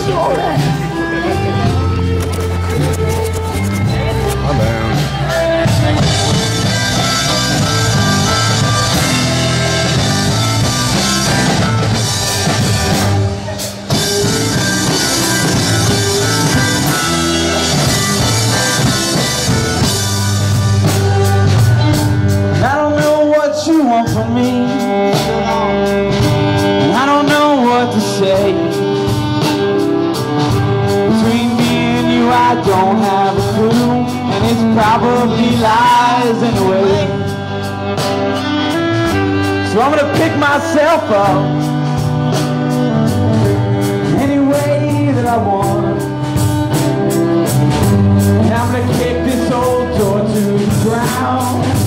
My bad. I don't know what you want from me. I don't know what to say. Between me and you I don't have a clue, and it's probably lies anyway. So I'm gonna pick myself up any way that I want, and I'm gonna kick this old door to the ground.